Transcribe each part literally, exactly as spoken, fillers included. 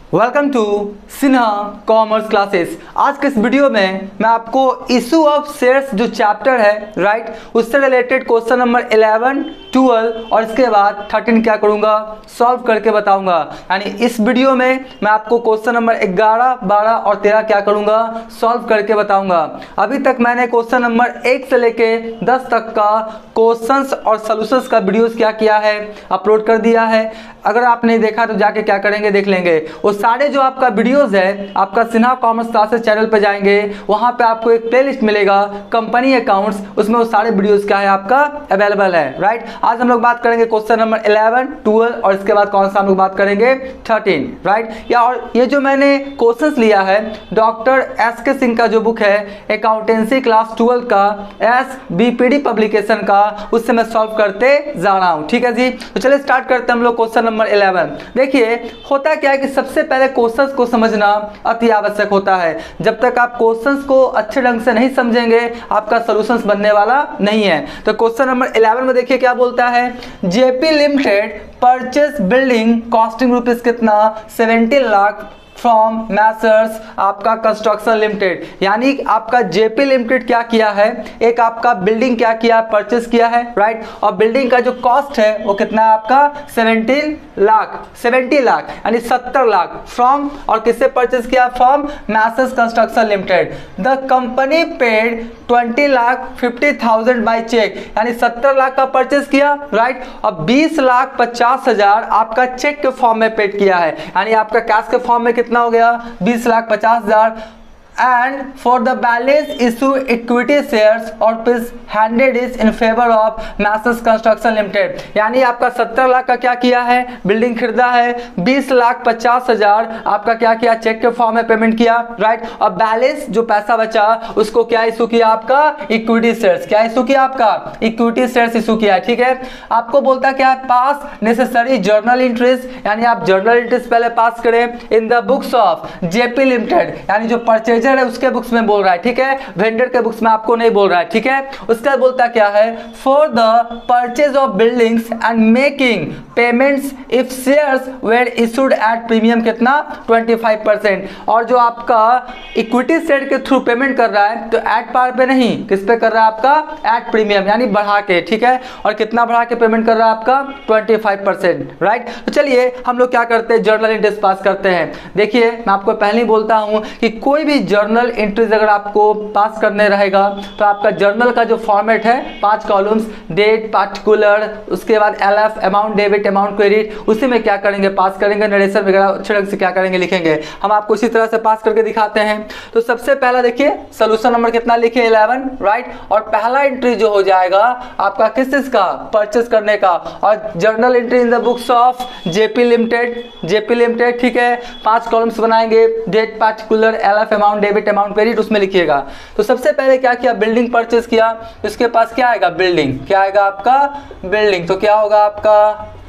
Welcome to Sinha commerce classes. आज के इस वीडियो में मैं आपको इशू ऑफ शेयर्स जो चैप्टर है राइट उससे related question number eleven, twelve और इसके बाद थर्टीन क्या करूंगा सॉल्व करके बताऊंगा। यानी इस वीडियो में मैं आपको क्वेश्चन नंबर ग्यारह, बारह और तेरह क्या करूंगा सॉल्व करके बताऊंगा। अभी तक मैंने क्वेश्चन नंबर एक से लेके दस तक का क्वेश्चंस और सॉल्यूशंस का वीडियोस क्या किया है अपलोड कर दिया है। अगर आप नहीं देखा तो जाके क्या करेंगे देख लेंगे। वो सारे जो आपका वीडियोस है आपका सिन्हा कॉमर्स क्लासेस चैनल पे जाएंगे, वहां पे आपको एक प्लेलिस्ट मिलेगा कंपनी अकाउंट्स, उसमें वो सारे वीडियोस क्या है आपका अवेलेबल है राइट। आज हम लोग बात करेंगे क्वेश्चन नंबर इलेवन, ट्वेल्व और इसके बाद कौन सा हम लोग बात करेंगे थर्टीन राइट। या और ये जो मैंने क्वेश्चंस लिया है डॉक्टर एस के सिंह का जो बुक है अकाउंटेंसी क्लास ट्वेल्व का S B P D publication का, उससे मैं सॉल्व करते जा रहा हूँ। ठीक है जी, तो चलिए स्टार्ट करते हैं हम लोग क्वेश्चन नंबर इलेवन। देखिए होता क्या है कि सबसे पहले क्वेश्चंस को समझना अति आवश्यक होता है। जब तक आप क्वेश्चंस को अच्छे ढंग से नहीं समझेंगे आपका सॉल्यूशंस बनने वाला नहीं है। तो क्वेश्चन नंबर इलेवन में देखिए क्या बोलता है, JP limited purchase building costing rupees कितना सेवेंटी लाख फ्रॉम मैसर्स आपका कंस्ट्रक्शन लिमिटेड। यानी आपका जेपी लिमिटेड क्या किया है, एक आपका बिल्डिंग क्या किया परचेस किया है राइट। और बिल्डिंग का जो कॉस्ट है वो कितना है आपका सेवेंटीन लाख सेवेंटी लाख यानी सत्तर लाख फ्रॉम, और किससे परचेस किया from messrs construction limited. The company paid twenty lakh fifty thousand by cheque, यानी सत्तर लाख का परचेस किया राइट। और बीस लाख पचास हजार आपका चेक के फॉर्म में पेड किया है, यानी आपका कैश के फॉर्म में कितना हो गया बीस लाख पचास हजार। And for the balance issue equity shares और rupees hundred is in favour of messrs construction limited. यानी आपका सत्तर लाख का क्या किया है बिल्डिंग खरीदा है, बीस लाख पचास हजार आपका क्या किया चेक के फॉर्म में पेमेंट किया राइट। और बैलेंस जो पैसा बचा उसको क्या इशू किया आपका इक्विटी शेयर्स, क्या इशू किया आपका इक्विटी शेयर्स इशू किया। ठीक है, आपको बोलता क्या है पास नेसेसरी जर्नल इंट्रीज, यानी आप जर्नल इंट्रीज पहले पास करें in the books of JP limited, यानी जो परचेज है उसके बुक्स में बोल रहा है। ठीक है, वेंडर के बुक्स में आपको नहीं बोल रहा है। ठीक है, उसका बोलता क्या है for the purchase of buildings and making payments if shares were issued at premium कितना पच्चीस परसेंट। और जो आपका इक्विटी शेयर के थ्रू पेमेंट कर रहा है तो एट पार पे नहीं, किस पे कर रहा है आपका एट प्रीमियम, यानी बढ़ा के। ठीक है, और कितना बढ़ा के पेमेंट कर रहा है आपका पच्चीस परसेंट राइट। तो चलिए हम लोग क्या करते हैं जर्नल एंट्रीज पास करते हैं। देखिए मैं आपको पहले ही बोलता हूं कि कोई भी जर्नल एंट्रीज अगर आपको पास करने रहेगा तो आपका जर्नल का जो फॉर्मेट है पांच कॉलम्स, डेट, पार्टिकुलर, उसके बाद LF amount debit amount credit, उसी में क्या करेंगे पास करेंगे, नरेशन वगैरह अच्छे ढंग से क्या करेंगे लिखेंगे। हम आपको इसी तरह से पास करके दिखाते हैं। तो सबसे पहला देखिए सोल्यूशन नंबर कितना लिखे इलेवन राइट। और पहला एंट्री जो हो जाएगा आपका किस चीज का परचेस करने का, और journal entry in the books of JP limited JP limited. ठीक है, पांच कॉलम्स बनाएंगे, date, particular, LF amount debit amount credit, उसमें लिखिएगा। तो सबसे पहले क्या किया बिल्डिंग परचेस किया, उसके पास क्या आएगा बिल्डिंग, क्या आएगा आपका बिल्डिंग। तो क्या होगा आपका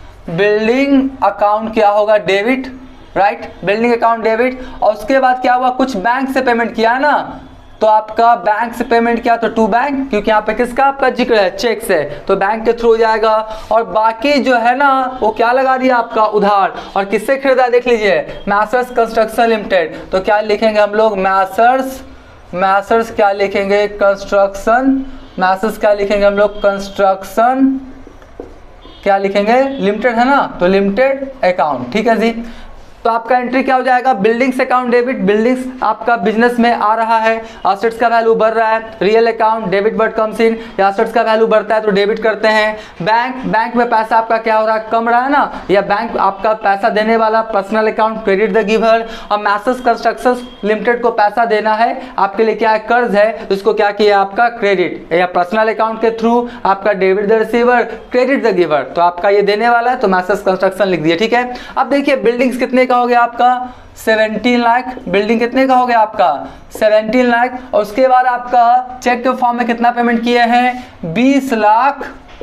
बिल्डिंग अकाउंट क्या होगा debit right, building account debit. और उसके बाद क्या हुआ कुछ बैंक से पेमेंट किया है ना, तो आपका बैंक से पेमेंट किया तो टू बैंक, क्योंकि यहाँ पे किसका आपका जिक्र है चेक से, तो बैंक के थ्रू जाएगा। और बाकी जो है ना वो क्या लगा दिया आपका उधार, और किससे खरीदा देख लीजिए मैसर्स कंस्ट्रक्शन लिमिटेड। तो क्या लिखेंगे हम लोग मैसर्स मैसर्स क्या लिखेंगे कंस्ट्रक्शन, मैसर्स क्या लिखेंगे हम लोग कंस्ट्रक्शन क्या लिखेंगे लिमिटेड है ना, तो लिमिटेड अकाउंट। ठीक है जी, तो आपका एंट्री क्या हो जाएगा बिल्डिंग्स अकाउंट डेबिट, बिल्डिंग्स आपका बिजनेस में आ रहा है, एसेट्स का वैल्यू बढ़ रहा है, real account debit word comes in, assets का वैल्यू बढ़ता है तो डेबिट करते हैं। बैंक बैंक में पैसा आपका क्या हो रहा है कम रहा है ना, या बैंक आपका पैसा देने वाला personal account credit the giver. और मैसर्स कंस्ट्रक्शन लिमिटेड को पैसा देना है आपके लिए क्या है कर्ज है, उसको क्या किया आपका क्रेडिट, या पर्सनल अकाउंट के थ्रू आपका debit the receiver credit the giver, तो आपका ये देने वाला है तो मैसर्स कंस्ट्रक्शन लिख दिया। ठीक है, अब देखिए बिल्डिंग्स कितने का हो गया आपका सत्रह लाख, बिल्डिंग कितने का हो गया आपका सत्रह लाख। और उसके बाद आपका चेक के फॉर्म में कितना पेमेंट किए हैं बीस लाख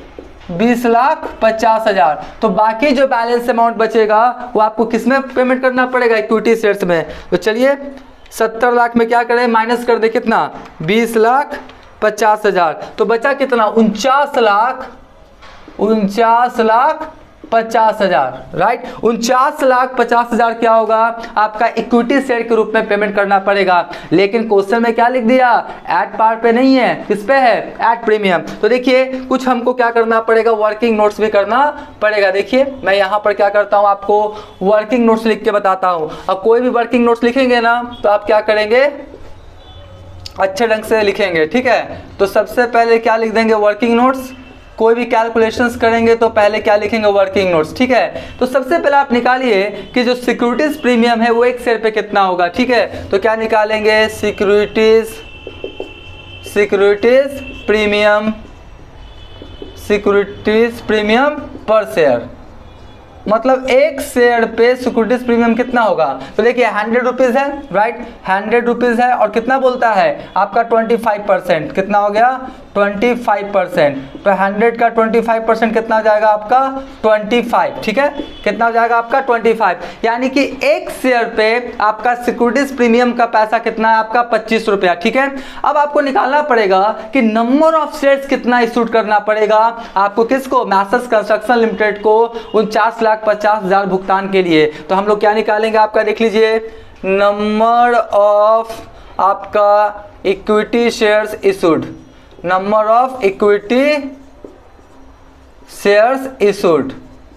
बीस लाख पचास हजार। तो बाकी जो बैलेंस अमाउंट बचेगा वो आपको किसमें पेमेंट करना पड़ेगा इक्विटी शेयर्स में। तो चलिए सत्तर लाख में क्या करें माइनस कर दे कितना बीस लाख पचास हजार, तो बचा कितना उनचास लाख उनचास लाख पचास हजार राइट। उनचास लाख पचास हजार क्या होगा आपका इक्विटी शेयर के रूप में पेमेंट करना पड़ेगा। लेकिन क्वेश्चन में क्या लिख दिया, एट पार पे नहीं है, किस पे है, एट प्रीमियम। तो देखिए कुछ हमको क्या करना पड़ेगा, वर्किंग नोट्स भी करना पड़ेगा। देखिए मैं यहाँ पर क्या करता हूँ, आपको वर्किंग नोट्स लिख के बताता हूँ। अब कोई भी वर्किंग नोट्स लिखेंगे ना तो आप क्या करेंगे, अच्छे ढंग से लिखेंगे, ठीक है। तो सबसे पहले क्या लिख देंगे, वर्किंग नोट्स। कोई भी कैलकुलेशंस करेंगे तो पहले क्या लिखेंगे, वर्किंग नोट्स, ठीक है। तो सबसे पहले आप निकालिए कि जो सिक्योरिटीज प्रीमियम है वो एक शेयर पे कितना होगा, ठीक है। तो क्या निकालेंगे, securities securities premium securities premium पर शेयर, मतलब एक शेयर पे सिक्योरिटीज प्रीमियम कितना होगा। तो देखिए हंड्रेड रुपीज है राइट, हंड्रेड रुपीज है और कितना बोलता है आपका ट्वेंटी फाइव परसेंट, कितना हो गया ट्वेंटी फाइव परसेंट। तो हंड्रेड का ट्वेंटी फाइव परसेंट कितना हो जाएगा आपका ट्वेंटी फाइव, ठीक है, कितना हो जाएगा आपका ट्वेंटी फाइव। यानी कि एक शेयर पे आपका सिक्योरिटीज प्रीमियम का पैसा कितना है आपका पच्चीस रुपया, ठीक है। अब आपको निकालना पड़ेगा कि नंबर ऑफ शेयर्स कितना इशू करना पड़ेगा आपको, किसको, मैसर्स कंस्ट्रक्शन लिमिटेड को उनचास लाख पचास हजार भुगतान के लिए। तो हम लोग क्या निकालेंगे आपका, देख लीजिए, नंबर ऑफ आपका equity shares issued, number of equity shares issued,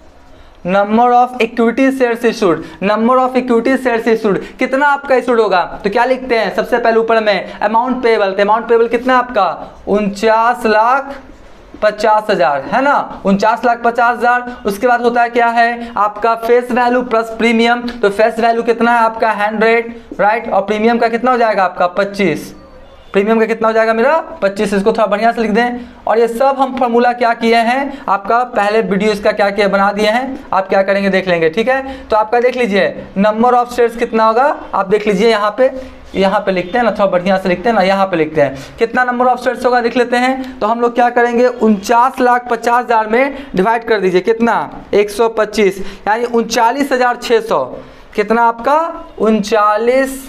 number of equity shares issued, number of equity shares issued कितना आपका इशूड होगा। तो क्या लिखते हैं, सबसे पहले ऊपर में अमाउंट पेबल, तो अमाउंट पेबल कितना आपका उनचास लाख पचास हजार है ना, उनचास लाख पचास हजार। उसके बाद होता है क्या है आपका फेस वैल्यू प्लस प्रीमियम। तो फेस वैल्यू कितना है आपका हंड्रेड राइट, और प्रीमियम का कितना हो जाएगा आपका पच्चीस, प्रीमियम का कितना हो जाएगा मेरा पच्चीस। इसको थोड़ा बढ़िया से लिख दें। और ये सब हम फार्मूला क्या किए हैं आपका, पहले वीडियो इसका क्या किया बना दिए हैं, आप क्या करेंगे देख लेंगे, ठीक है। तो आपका देख लीजिए नंबर ऑफ शेयर्स कितना होगा, आप देख लीजिए यहाँ पे, यहाँ पे लिखते हैं ना, थोड़ा बढ़िया से लिखते हैं ना, यहाँ पे लिखते हैं कितना नंबर ऑफ शेयर्स होगा देख लेते हैं। तो हम लोग क्या करेंगे, उनचास लाख पचास हजार में डिवाइड कर दीजिए, कितना एक सौ पच्चीस, यानी उनचालीस हजार छः सौ, कितना आपका उनचालीस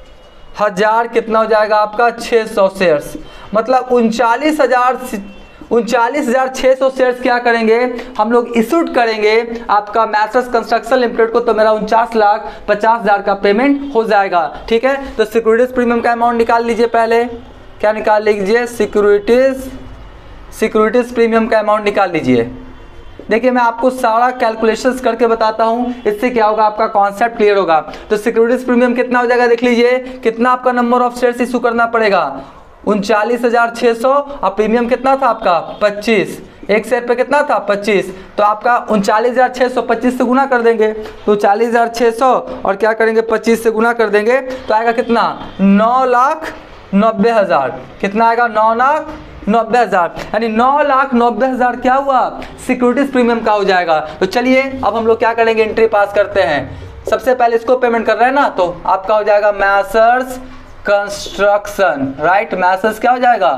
हजार कितना हो जाएगा आपका छः सौ शेयर्स, मतलब उनचालीस हजार उनचालीस हजार छः सौ शेयर्स क्या करेंगे हम लोग इशूड करेंगे आपका मैसर्स कंस्ट्रक्शन लिमिटेड को। तो मेरा उनचास लाख पचास हजार का पेमेंट हो जाएगा, ठीक है। तो सिक्योरिटीज प्रीमियम का अमाउंट निकाल लीजिए, पहले क्या निकाल लीजिए, सिक्योरिटीज सिक्योरिटीज प्रीमियम का अमाउंट निकाल लीजिए। देखिए मैं आपको सारा कैलकुलेशंस करके बताता हूं, इससे क्या होगा आपका कॉन्सेप्ट क्लियर होगा। तो सिक्योरिटीज प्रीमियम कितना हो जाएगा देख लीजिए, कितना आपका नंबर ऑफ शेयर्स इशू करना पड़ेगा उनचालीस हजार छः सौ, और प्रीमियम कितना था आपका पच्चीस, एक शेयर पे कितना था पच्चीस। तो आपका उनचालीस हजार छः सौ पच्चीस से गुना कर देंगे, तो चालीस हजार छः सौ और क्या करेंगे पच्चीस से गुना कर देंगे, तो आएगा कितना नौ लाख नब्बे हजार, कितना आएगा नौ लाख नब्बे हजार, यानी नौ लाख नब्बे हजार क्या हुआ सिक्योरिटीज प्रीमियम का हो जाएगा। तो चलिए अब हम लोग क्या करेंगे, एंट्री पास करते हैं। सबसे पहले इसको पेमेंट कर रहे हैं ना, तो आपका हो जाएगा मैसर्स कंस्ट्रक्शन राइट, मैसर्स क्या हो जाएगा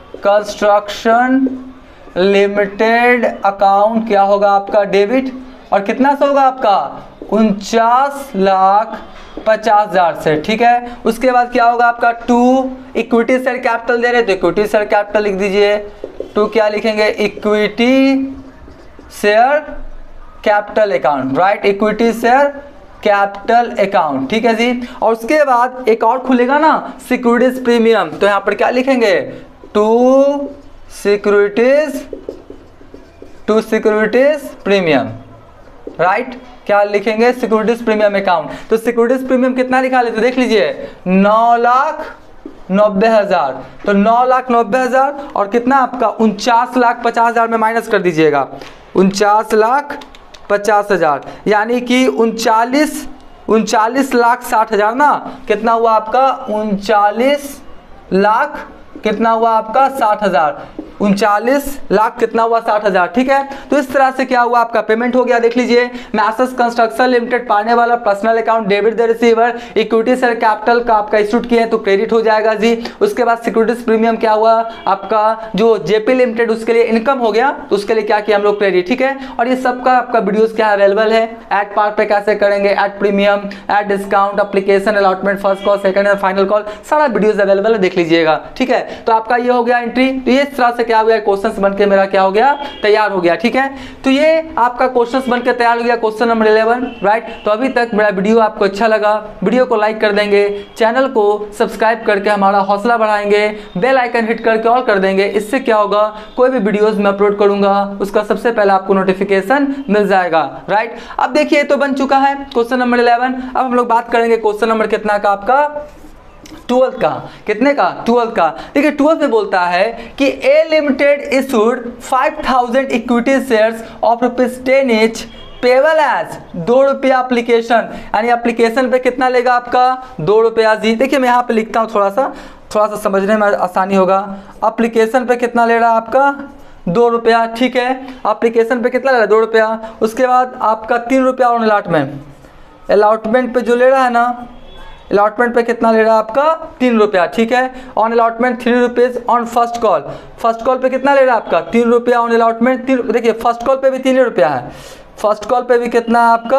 कंस्ट्रक्शन लिमिटेड अकाउंट क्या होगा आपका डेबिट, और कितना से होगा आपका उनचास लाख पचास हजार से, ठीक है। उसके बाद क्या होगा आपका टू इक्विटी शेयर कैपिटल दे रहे तो इक्विटी शेयर कैपिटल लिख दीजिए, टू क्या लिखेंगे equity share capital account right, equity share capital account, ठीक है जी। और उसके बाद एक और खुलेगा ना सिक्योरिटीज प्रीमियम, तो यहाँ पर क्या लिखेंगे to securities to securities premium right, क्या लिखेंगे सिक्योरिटीज प्रीमियम अकाउंट। तो सिक्योरिटीज प्रीमियम कितना लिखा लेते देख लीजिए नौ लाख नब्बे हजार, तो नौ लाख नब्बे हजार और कितना आपका उनचास लाख पचास हजार में माइनस कर दीजिएगा, उनचास लाख पचास हजार यानी कि उनचालीस उनचालीस लाख साठ हजार ना, कितना हुआ आपका उनचालीस लाख कितना हुआ आपका साठ हजार, उनचालीस लाख कितना हुआ साठ हजार, ठीक है। तो इस तरह से क्या हुआ आपका पेमेंट हो गया, देख लीजिए मैसर्स कंस्ट्रक्शन लिमिटेड पाने वाला personal account debit the receiver, equity share capital का आपका इशूड किए तो क्रेडिट हो जाएगा जी। उसके बाद सिक्योरिटीज प्रीमियम क्या हुआ आपका जो जेपी लिमिटेड उसके लिए इनकम हो गया, तो उसके लिए क्या किया हम लोग क्रेडिट, ठीक है। और ये सबका आपका वीडियोस क्या अवेलेबल है, एट पार्ट पे कैसे करेंगे, at premium, at discount, application, allotment, first call, second and final call, सारा वीडियोस अवेलेबल है, देख लीजिएगा, ठीक है। तो आपका ये हो गया एंट्री। तो ये इस तरह से से क्या हो गया, क्वेश्चन बन के मेरा क्या हो गया, तैयार हो गया। ठीक है, तो ये आपका क्वेश्चन बन के तैयार हो गया, क्वेश्चन नंबर इलेवन, राइट। तो अभी तक मेरा वीडियो आपको अच्छा लगा, वीडियो को लाइक कर देंगे, चैनल को सब्सक्राइब करके हमारा हौसला बढ़ाएंगे, बेल आइकन हिट करके ऑल कर देंगे। इससे क्या होगा, कोई भी वीडियोस मैं अपलोड करूंगा उसका सबसे पहले आपको नोटिफिकेशन मिल जाएगा, राइट। अब देखिए तो बन चुका है क्वेश्चन नंबर इलेवन। अब हम लोग बात करेंगे क्वेश्चन नंबर कितना का, आपका ट्वेल्थ का। कितने का, ट्वेल्थ का। देखिए ट्वेल्थ में बोलता है कि A limited issued five thousand equity shares of rupees ten each payable as दो रुपया एप्लीकेशन, यानी एप्लीकेशन पे कितना लेगा आपका, दो रुपया जी। देखिए मैं यहाँ पे लिखता हूँ, थोड़ा सा थोड़ा सा समझने में आसानी होगा। एप्लीकेशन पे कितना ले रहा है आपका, दो रुपया, ठीक है। एप्लीकेशन पे कितना ले रहा है, दो रुपया। उसके बाद आपका तीन रुपया ऑन अलॉटमेंट, अलॉटमेंट पे जो ले रहा है ना, अलॉटमेंट पे कितना ले रहा है आपका, तीन रुपया, ठीक है। On allotment three rupees on first call, first call पे कितना ले रहा है आपका, तीन रुपया ऑन अलॉटमेंट, तीन। देखिए फर्स्ट कॉल पे भी तीन रुपया है, फर्स्ट कॉल पे भी कितना है आपका,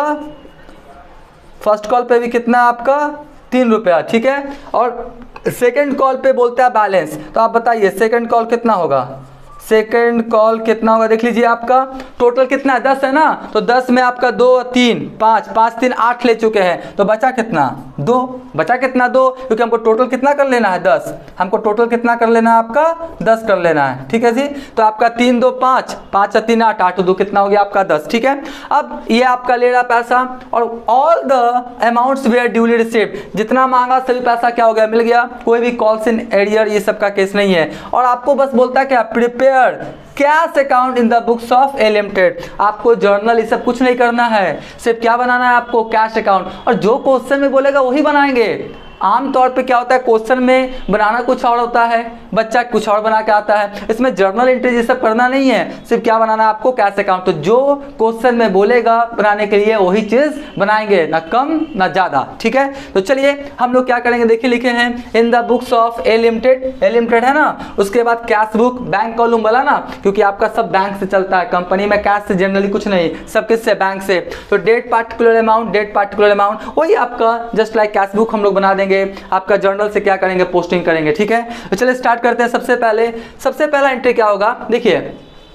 फर्स्ट कॉल पे भी कितना है आपका, तीन रुपया, ठीक है। और सेकंड कॉल पे बोलता है बैलेंस, तो आप बताइए सेकंड कॉल कितना होगा, सेकंड कॉल कितना होगा, देख लीजिए आपका टोटल कितना है, दस है ना, तो दस में आपका दो तीन पाँच, पाँच तीन आठ ले चुके हैं, तो बचा कितना, दो। बचा कितना, दो, क्योंकि हमको टोटल कितना कर लेना है, दस। हमको टोटल कितना कर लेना है आपका, दस कर लेना है, ठीक है जी। तो आपका तीन दो पाँच, पाँच तीन आठ, आठ दो कितना हो गया आपका, दस, ठीक है। अब ये आपका ले रहा पैसा, और all the amounts were duly received, जितना मांगा सभी पैसा क्या हो गया, मिल गया। कोई भी कॉल्स इन एरियर ये सब का केस नहीं है। और आपको बस बोलता है क्या, prepare cash account in the books of A limited. आपको जर्नल ये सब कुछ नहीं करना है, सिर्फ क्या बनाना है आपको, कैश अकाउंट। और जो क्वेश्चन में बोलेगा वही बनाएंगे। आमतौर पे क्या होता है, क्वेश्चन में बनाना कुछ और होता है, बच्चा कुछ और बना के आता है। इसमें जर्नल एंट्री ये सब करना नहीं है, सिर्फ क्या बनाना है आपको, कैश अकाउंट। तो जो क्वेश्चन में बोलेगा बनाने के लिए वही चीज बनाएंगे, ना कम ना ज्यादा, ठीक है। तो चलिए हम लोग क्या करेंगे, देखिए लिखे हैं in the books of A limited, A limited है ना, उसके बाद कैश बुक, बैंक कॉलम बोला ना, क्योंकि आपका सब बैंक से चलता है, कंपनी में कैश से जनरली कुछ नहीं, सब किससे, बैंक से। तो date particular amount, date particular amount, वही आपका जस्ट लाइक कैश बुक हम लोग बना देंगे। आपका जर्नल से क्या करेंगे, पोस्टिंग करेंगे, ठीक है। तो चलिए स्टार्ट करते हैं। सबसे पहले सबसे पहला एंट्री क्या होगा, देखिए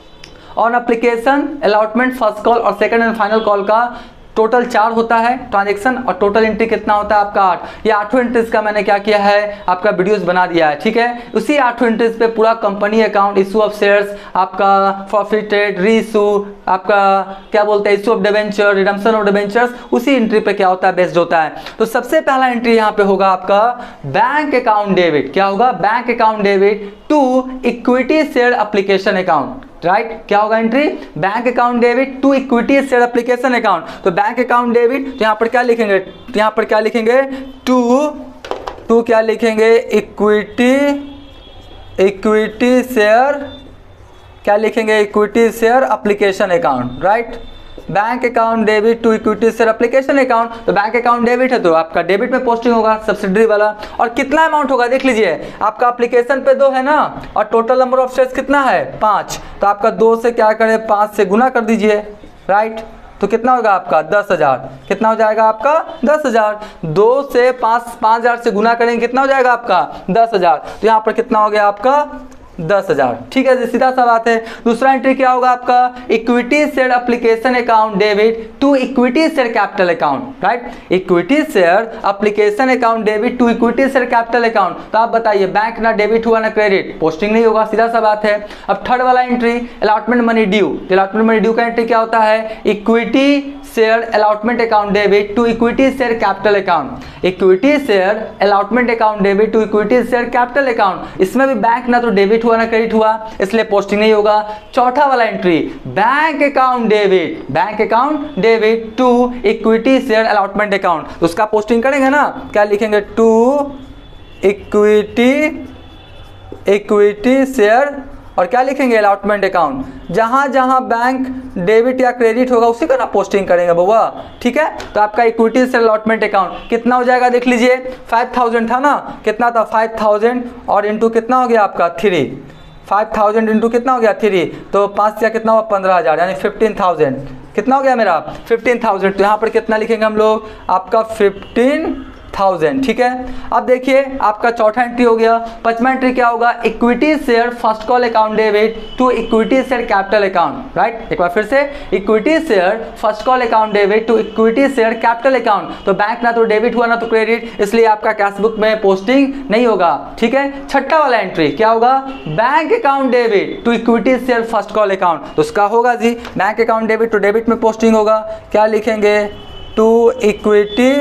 on application allotment first call और सेकंड एंड फाइनल कॉल का टोटल चार होता है ट्रांजेक्शन, और टोटल एंट्री कितना होता है आपका, आठ। ये आठों एंट्रीज का मैंने क्या किया है, आपका वीडियोस बना दिया है, ठीक है। उसी आठों एंट्रीज पे पूरा company account, issue of shares, आपका फॉरफिटेड, री इशू, आपका क्या बोलते हैं, issue of debenture, redemption of debentures, उसी एंट्री पे क्या होता है, बेस्ड होता है। तो सबसे पहला एंट्री यहाँ पे होगा आपका बैंक अकाउंट डेबिट। क्या होगा, bank account debit to equity share application account, right right? क्या होगा entry, bank account debit to equity share application account. तो बैंक अकाउंट डेबिट, तो यहाँ पर क्या लिखेंगे, यहाँ पर क्या लिखेंगे, टू टू क्या लिखेंगे, इक्विटी इक्विटी शेयर, क्या लिखेंगे, equity share application account, right. Bank account debit to equity share application account. तो बैंक अकाउंट डेबिट है तो आपका डेबिट में पोस्टिंग होगा, सब्सिडरी वाला। और कितना अमाउंट होगा, देख लीजिए आपका एप्लीकेशन पे दो है ना, और टोटल नंबर ऑफ शेयर्स कितना है, पाँच। तो आपका दो से क्या करें, पाँच से गुना कर दीजिए, राइट। तो कितना होगा आपका, दस हजार। कितना हो जाएगा आपका, दस हजार। दो से पाँच पाँच हजार से गुना करेंगे, कितना हो जाएगा आपका, दस हजार। तो यहाँ पर कितना हो गया आपका, दस हजार, ठीक है, सीधा सा बात है। दूसरा एंट्री क्या होगा आपका, equity share application account debit to equity share capital account, right. Equity share application account debit to equity share capital account. तो आप बताइए, बैंक ना डेबिट हुआ ना क्रेडिट, पोस्टिंग नहीं होगा, सीधा सा बात है। अब थर्ड वाला entry allotment money due. Allotment money due का एंट्री क्या होता है, equity share allotment account debit to equity share capital account. Equity share allotment account debit to equity share capital account. इसमें भी बैंक ना तो डेबिट हुआ ना क्रेडिट हुआ, इसलिए पोस्टिंग नहीं होगा। चौथा वाला entry bank account debit, bank account debit to equity share allotment account. तो उसका पोस्टिंग करेंगे ना, क्या लिखेंगे, टू इक्विटी इक्विटी शेयर और क्या लिखेंगे, अलॉटमेंट अकाउंट। जहां जहां बैंक डेबिट या क्रेडिट होगा उसी का ना पोस्टिंग करेंगे बउआ, ठीक है। तो आपका इक्विटी से अलॉटमेंट अकाउंट कितना हो जाएगा, देख लीजिए फाइव थाउजेंड था ना, कितना था, फाइव थाउजेंड और इंटू कितना हो गया आपका, थ्री। फाइव थाउजेंड इंटू कितना हो गया, थ्री। तो पाँच या कितना हुआ, पंद्रह हजार, यानी फिफ्टीन थाउजेंड। कितना हो गया मेरा, फिफ्टीन थाउजेंड। तो यहाँ पर कितना लिखेंगे हम लोग, आपका फिफ्टीन थाउजेंड। ठीक है, अब देखिए आपका चौथा एंट्री हो गया। पांचवा एंट्री क्या होगा, equity share first call account debit to equity share capital account, right. एक बार फिर से, equity share first call account debit to equity share capital account. तो बैंक ना तो डेबिट हुआ ना तो क्रेडिट, इसलिए आपका कैशबुक में पोस्टिंग नहीं होगा। ठीक है, छठा वाला एंट्री क्या होगा, bank account debit to equity share first call account, तो उसका होगा जी बैंक अकाउंट डेबिट, तो डेबिट में पोस्टिंग होगा। क्या लिखेंगे, to equity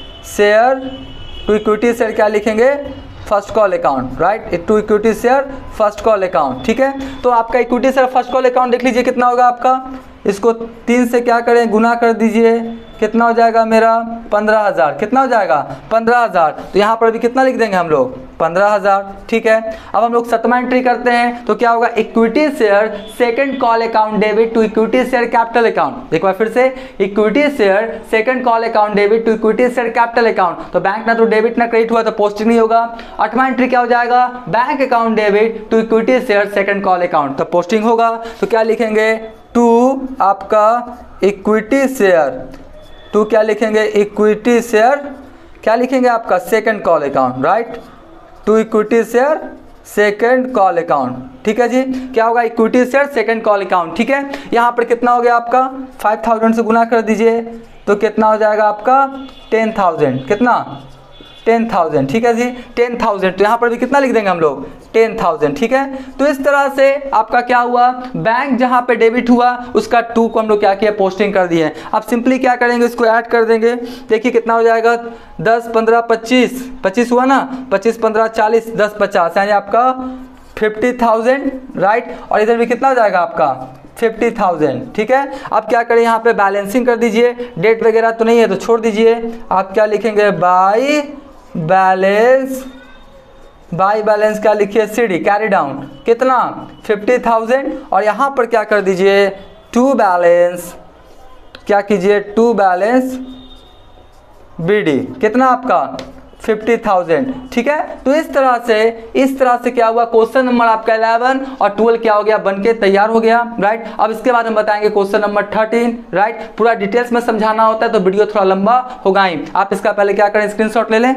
share, to equity share क्या लिखेंगे, first call account, right, to equity share first call account. ठीक है, तो आपका equity share first call account देख लीजिए कितना होगा आपका, इसको तीन से क्या करें, गुना कर दीजिए, कितना हो जाएगा मेरा, पंद्रह हजार। कितना हो जाएगा, पंद्रह हजार। तो यहाँ पर भी कितना लिख देंगे हम लोग, पंद्रह हजार। ठीक है, अब हम लोग सतमा एंट्री करते हैं, तो क्या होगा, equity share second call account debit to equity share capital account. एक बार फिर से, equity share second call account debit to equity share capital account. तो बैंक ना तो डेबिट ना क्रेडिट हुआ तो पोस्टिंग नहीं होगा। आठवां एंट्री क्या हो जाएगा, bank account debit to equity share second call account, तो पोस्टिंग होगा। तो क्या लिखेंगे, टू आपका इक्विटी शेयर, टू क्या लिखेंगे, इक्विटी शेयर क्या लिखेंगे आपका, second call account, right, to equity share second call account. ठीक है जी, क्या होगा, equity share second call account. ठीक है, यहाँ पर कितना हो गया आपका, फाइव थाउजेंड से गुना कर दीजिए, तो कितना हो जाएगा आपका, टेन थाउजेंड। कितना, टेन थाउजेंड। ठीक है जी, टेन थाउजेंड। तो यहाँ पर भी कितना लिख देंगे हम लोग, टेन थाउजेंड। ठीक है, तो इस तरह से आपका क्या हुआ, बैंक जहाँ पे डेबिट हुआ उसका टू को हम लोग क्या किया, पोस्टिंग कर दिए। अब सिंपली क्या करेंगे, इसको ऐड कर देंगे। देखिए कितना हो जाएगा, दस पंद्रह पच्चीस, पच्चीस हुआ ना, पच्चीस पंद्रह चालीस, दस पचास, यानी आपका फिफ्टी थाउजेंड, राइट। और इधर भी कितना हो जाएगा आपका, फिफ्टी थाउजेंड। ठीक है, अब क्या करें, यहाँ पे बैलेंसिंग कर दीजिए, डेट वगैरह तो नहीं है तो छोड़ दीजिए। आप क्या लिखेंगे, बाई बैलेंस, बाई बैलेंस क्या लिखिए, सीडी कैरी डाउन, कितना, फिफ्टी थाउजेंड। और यहाँ पर क्या कर दीजिए, टू बैलेंस, क्या कीजिए, टू बैलेंस बीडी, कितना आपका, फिफ्टी थाउजेंड। ठीक है, तो इस तरह से इस तरह से क्या हुआ, क्वेश्चन नंबर आपका इलेवन और ट्वेल्व क्या हो गया, बनके तैयार हो गया, राइट। अब इसके बाद हम बताएंगे क्वेश्चन नंबर थर्टीन, राइट। पूरा डिटेल्स में समझाना होता है तो वीडियो थोड़ा लंबा होगा ही। आप इसका पहले क्या करें, स्क्रीनशॉट ले लें।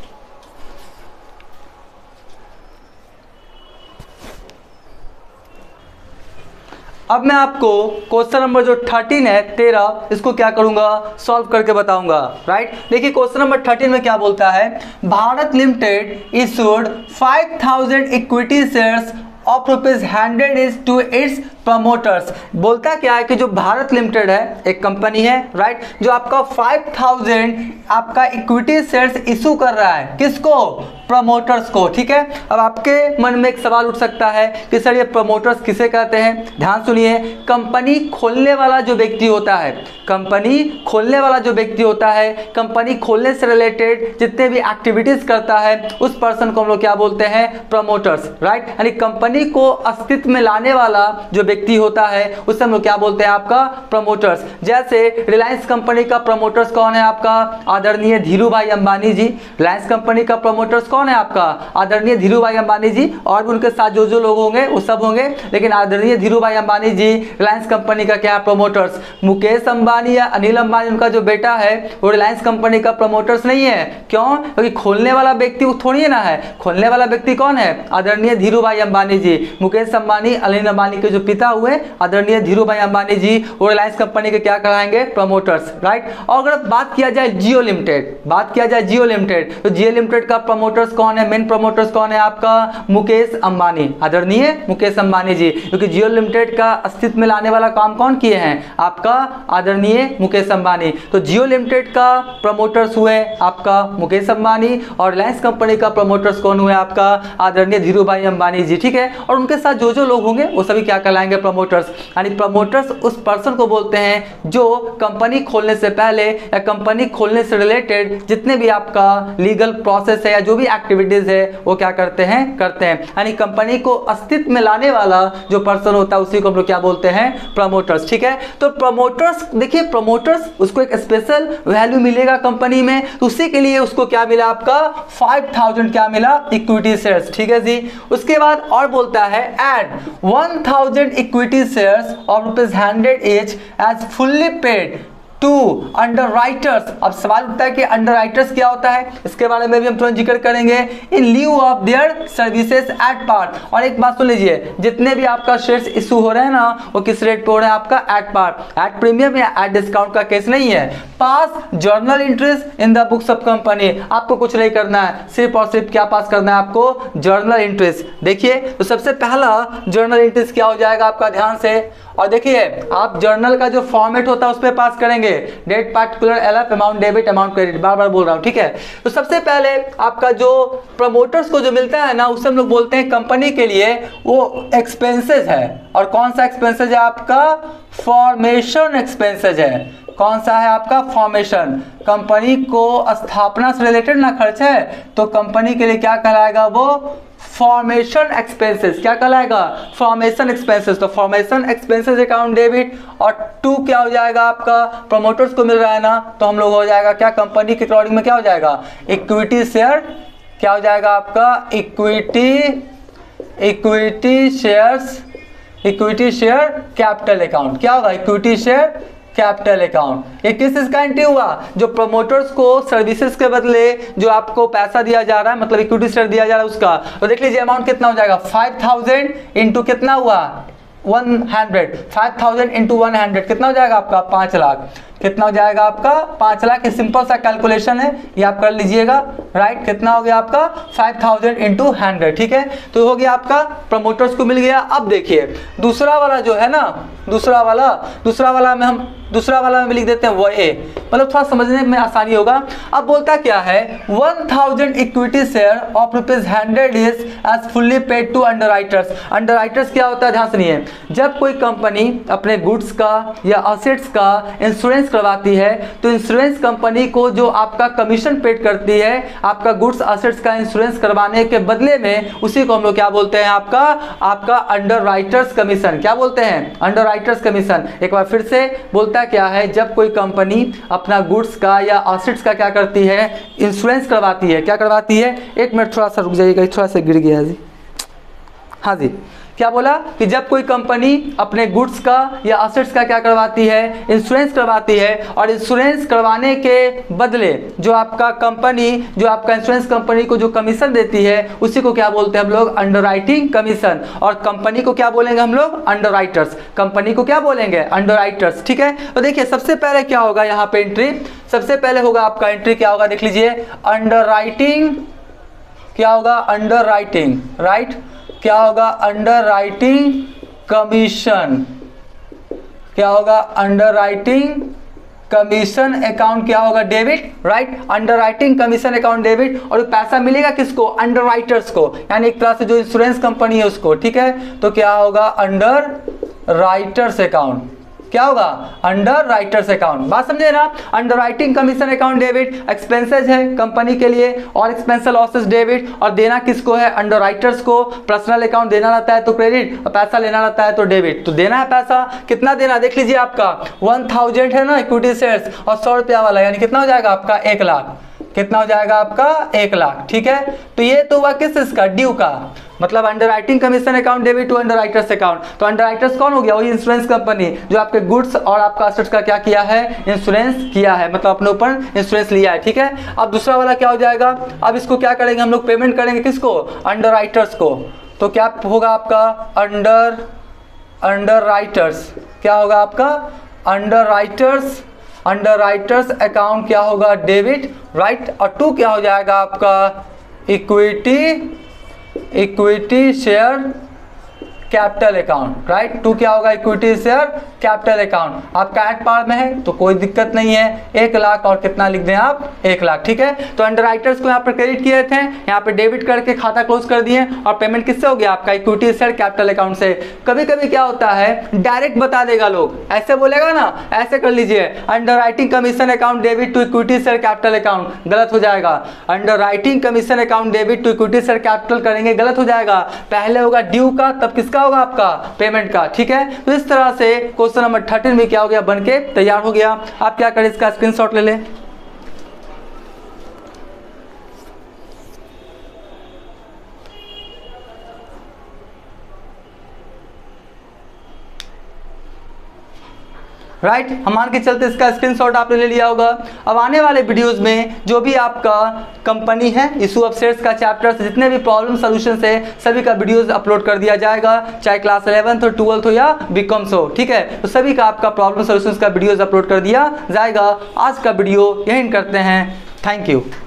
अब मैं आपको क्वेश्चन नंबर जो थर्टीन है, तेरह, इसको क्या करूंगा, सॉल्व करके बताऊंगा, राइट। देखिए क्वेश्चन नंबर थर्टीन में क्या बोलता है, Bharat limited issued five thousand equity shares of rupees hundred is to its promoters. बोलता क्या है कि जो भारत लिमिटेड है, एक कंपनी है, राइट, जो आपका फाइव थाउजेंड आपका इक्विटी शेयर्स इशू कर रहा है, किसको, प्रमोटर्स को। ठीक है, अब आपके मन में एक सवाल उठ सकता है कि सर ये प्रमोटर्स किसे कहते हैं। ध्यान सुनिए, कंपनी खोलने वाला जो व्यक्ति होता है, कंपनी खोलने वाला जो व्यक्ति होता है, कंपनी खोलने से रिलेटेड जितने भी एक्टिविटीज करता है, उस पर्सन को हम लोग क्या बोलते हैं, प्रमोटर्स, राइट। यानी कंपनी को अस्तित्व में लाने वाला जो व्यक्ति होता है उसे हम लोग क्या बोलते हैं, आपका प्रमोटर्स। जैसे रिलायंस कंपनी का प्रमोटर्स कौन है, आपका आदरणीय Dhirubhai Ambani ji. Reliance company का प्रमोटर्स कौन है, आपका आदरणीय धीरू भाई अंबानी जी, और भी उनके साथ जो जो लोग होंगे वो सब होंगे, लेकिन आदरणीय Dhirubhai Ambani ji Reliance company का क्या प्रमोटर्स। मुकेश अंबानी या अनिल अंबानी उनका जो बेटा है वो रिलायंस कंपनी का प्रमोटर्स नहीं है। क्यों, क्योंकि खोलने वाला व्यक्ति वो थोड़ी है ना है, खोलने वाला व्यक्ति कौन है, आदरणीय धीरू भाई अंबानी जी। मुकेश अंबानी अनिल अंबानी के जो पिता हुए आदरणीय धीरू भाई अंबानी जी, वो रिलायंस कंपनी के क्या कराएंगे, प्रमोटर्स, राइट। और अगर बात किया जाए जियो लिमिटेड, बात किया जाए जियो लिमिटेड, तो जियो लिमिटेड का प्रमोटर्स कौन है, मेन प्रमोटर्स कौन है, आपका मुकेश अंबानी, आदरणीय मुकेश अंबानी जी। क्योंकि जियो लिमिटेड का अस्तित्व में लाने वाला काम कौन किए हैं, आपका आदरणीय मुकेश अंबानी। तो जियो लिमिटेड का प्रमोटर्स हुए आपका मुकेश अंबानी, और रिलायंस कंपनी का प्रमोटर्स कौन हुए, आपका आदरणीय धीरू भाई अंबानी जी। ठीक है, और उनके साथ जो जो लोग होंगे वो सभी क्या कहलाएंगे, प्रमोटर्स। यानी प्रमोटर्स उस पर्सन को बोलते हैं जो कंपनी खोलने से पहले या कंपनी खोलने से रिलेटेड जितने भी आपका लीगल प्रोसेस है या जो भी एक्टिविटीज है वो क्या करते हैं, करते हैं। यानी कंपनी को अस्तित्व में लाने वाला जो पर्सन होता है उसी को हम लोग क्या बोलते हैं, प्रमोटर्स। ठीक है, तो प्रमोटर्स, देखिए प्रमोटर्स उसको एक स्पेशल वैल्यू मिलेगा कंपनी में, तो उसी के लिए उसको क्या मिला, आपका फाइव थाउजेंड क्या मिला, इक्विटी शेयर्स। ठीक है जी, उसके बाद और बोलता है add one thousand equity shares of rupees hundred each as fully paid to underwriters. अब सवाल उठता है कि अंडर राइटर्स क्या होता है, इसके बारे में भी हम तुरंत जिक्र करेंगे। In lieu of their services at par. और एक बात सुन लीजिए, जितने भी आपका शेयर्स इशू हो रहे हैं ना, वो किस रेट पे हो रहे हैं आपका, एट पार, एट प्रीमियम या एट डिस्काउंट का केस नहीं है। Pass journal interest in the books of company. आपको कुछ नहीं करना है, सिर्फ और सिर्फ क्या पास करना है आपको, जर्नल इंट्रेस्ट। देखिए तो सबसे पहला जर्नल इंट्रेस्ट क्या हो जाएगा आपका, ध्यान से। और देखिए आप जर्नल का जो फॉर्मेट होता है उस पर पास करेंगे, date particular LF amount debit amount credit, बार बार बोल रहा हूँ, ठीक है। तो सबसे पहले आपका जो प्रमोटर्स को जो मिलता है ना, उससे हम लोग बोलते हैं कंपनी के लिए वो एक्सपेंसेस है। और कौन सा एक्सपेंसेस है आपका, फॉर्मेशन एक्सपेंसेस है। कौन सा है आपका, फॉर्मेशन। कंपनी को स्थापना से रिलेटेड ना खर्च है, तो कंपनी के लिए क्या कहलाएगा वो, फॉर्मेशन एक्सपेंसेस। क्या कहलाएगा, फॉर्मेशन एक्सपेंसेस। तो फॉर्मेशन एक्सपेंसेस अकाउंट डेबिट। और टू क्या हो जाएगा आपका, प्रमोटर्स को मिल रहा है ना, तो हम लोग हो जाएगा क्या, कंपनी के अकॉर्डिंग में क्या हो जाएगा, इक्विटी शेयर। क्या हो जाएगा आपका, equity, equity shares, equity share capital account. क्या होगा, इक्विटी शेयर कैपिटल अकाउंट। ये किस चीज का एंट्री हुआ, जो प्रमोटर्स को सर्विसेज के बदले जो आपको पैसा दिया जा रहा है, मतलब इक्विटी शेयर दिया जा रहा है उसका। तो देख लीजिए अमाउंट कितना हो जाएगा, फाइव थाउजेंड इंटू कितना हुआ, one hundred. Five thousand into one hundred कितना हो जाएगा आपका, पाँच लाख। कितना हो जाएगा आपका, पाँच लाख। ये सिंपल सा कैलकुलेशन है, ये आप कर लीजिएगा, राइट। कितना हो गया आपका, फाइव थाउजेंड इंटू हंड्रेड, ठीक है। तो हो गया आपका, प्रमोटर्स को मिल गया। अब देखिए दूसरा वाला जो है ना, दूसरा वाला दूसरा वाला में हम दूसरा वाला में लिख देते हैं वो ए, मतलब थोड़ा समझने में आसानी होगा। अब बोलता क्या है, one thousand equity share of rupees hundred is as fully paid to underwriters. Underwriters क्या होता है, ध्यान सुनिए। जब कोई कंपनी अपने गुड्स का या असेट्स का इंश्योरेंस करवाती है, तो इंश्योरेंस कंपनी को जो आपका कमीशन पेड करती है आपका गुड्स असेट्स का इंश्योरेंस करवाने के बदले में, उसी को हम लोग क्या बोलते हैं, आपका आपका अंडर राइटर्स कमीशन। क्या बोलते हैं, अंडर राइटर्स कमीशन। एक बार फिर से बोलता क्या है, जब कोई कंपनी अपना गुड्स का या असेट्स का क्या करती है, इंश्योरेंस करवाती है। क्या करवाती है, एक मिनट थोड़ा सा रुक जाइएगा, थोड़ा सा गिर गया जी। हाँ जी, क्या बोला कि जब कोई कंपनी अपने गुड्स का या असेट्स का क्या करवाती है, इंश्योरेंस करवाती है, और इंश्योरेंस करवाने के बदले जो आपका कंपनी, जो आपका इंश्योरेंस कंपनी को जो कमीशन देती है, उसी को क्या बोलते हैं हम लोग, अंडरराइटिंग कमीशन। और कंपनी को क्या बोलेंगे हम लोग, अंडरराइटर्स। कंपनी को क्या बोलेंगे, अंडरराइटर्स, ठीक है। तो देखिए सबसे पहले क्या होगा यहाँ पे एंट्री, सबसे पहले होगा आपका एंट्री क्या होगा, देख लीजिए, अंडरराइटिंग। क्या होगा, अंडरराइटिंग, राइट। क्या होगा, अंडर राइटिंग कमीशन। क्या होगा, अंडर राइटिंग कमीशन अकाउंट क्या होगा, debit, right. Underwriting commission account debit. और पैसा मिलेगा किसको, अंडर राइटर्स को, यानी एक तरह से जो इंश्योरेंस कंपनी है उसको, ठीक है। तो क्या होगा, अंडर राइटर्स अकाउंट। क्या होगा, अंडर राइटर्स अकाउंट। बात समझे ना, underwriting commission account debit expenses है कंपनी के लिए, और एक्सपेंस लॉसेस डेबिट। और देना किसको है, अंडर राइटर्स को। पर्सनल अकाउंट देना रहता है तो क्रेडिट, और पैसा लेना रहता है तो डेबिट। तो देना है पैसा, कितना देना, देख लीजिए आपका वन थाउजेंड है ना इक्विटी शेयर्स, और सौ रुपया वाला, यानी कितना हो जाएगा आपका, एक लाख। कितना हो जाएगा आपका, एक लाख, ठीक है। तो ये तो हुआ किस इसका, ड्यू का, मतलब underwriting commission account debit to underwriters account. तो अंडर राइटर्स कौन हो गया, वही इंश्योरेंस कंपनी जो आपके गुड्स और आपका असेट्स का क्या किया है, इंश्योरेंस किया है, मतलब अपने ऊपर इंश्योरेंस लिया है, ठीक है। अब दूसरा वाला क्या हो जाएगा, अब इसको क्या करेंगे हम लोग, पेमेंट करेंगे किसको, अंडर राइटर्स को। तो क्या होगा आपका, अंडर अंडर राइटर्स। क्या होगा आपका, underwriters, underwriters account क्या होगा, डेबिट, राइट। और टू क्या हो जाएगा आपका, equity, equity share capital account, right. To क्या होगा, इक्विटी शेयर कैपिटल अकाउंट। आपका एट पार में है तो कोई दिक्कत नहीं है, एक लाख और कितना लिख दें आप, एक लाख, ठीक है। तो अंडर राइटर्स को यहाँ पर क्रेडिट किए थे, यहाँ पे डेबिट करके खाता क्लोज कर दिए, और पेमेंट किससे हो गया आपका, इक्विटी शेयर कैपिटल अकाउंट से। कभी कभी क्या होता है, डायरेक्ट बता देगा लोग, ऐसे बोलेगा ना, ऐसे कर लीजिए, underwriting commission account debit to equity share capital account, गलत हो जाएगा। Underwriting commission account debit to equity share capital करेंगे, गलत हो जाएगा। पहले होगा ड्यू का, तब किसका होगा, आपका पेमेंट का, ठीक है। तो इस तरह से क्वेश्चन नंबर थर्टीन में क्या हो गया, बनके तैयार हो गया। आप क्या करें, इसका स्क्रीनशॉट ले लें। राइट हम मान के चलते इसका स्क्रीनशॉट आपने ले लिया होगा। अब आने वाले वीडियोस में जो भी आपका कंपनी है इशू ऑफ शेयर्स का चैप्टर से जितने भी प्रॉब्लम सॉल्यूशंस है सभी का वीडियोस अपलोड कर दिया जाएगा, चाहे क्लास इलेवेंथ हो, ट्वेल्थ हो या बीकॉम्स हो, ठीक है। तो सभी का आपका प्रॉब्लम सॉल्यूशंस का वीडियोस अपलोड कर दिया जाएगा। आज का वीडियो यही करते हैं। Thank you.